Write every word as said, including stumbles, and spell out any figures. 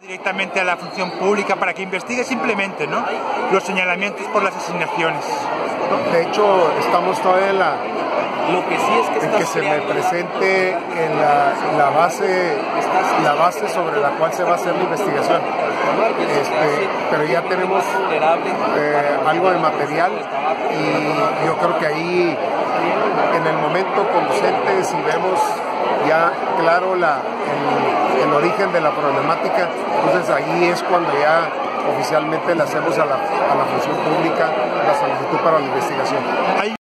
directamente a la función pública para que investigue simplemente, ¿no?, los señalamientos por las asignaciones. De hecho, estamos todavía en la Lo que sí es que, en que se me presente en la, en la base la base sobre la cual se va a hacer la investigación. Este, pero ya tenemos eh, algo de material y yo creo que ahí, en el momento conducente, si vemos ya claro la, el, el origen de la problemática, entonces ahí es cuando ya oficialmente le hacemos a la, a la función pública la solicitud para la investigación.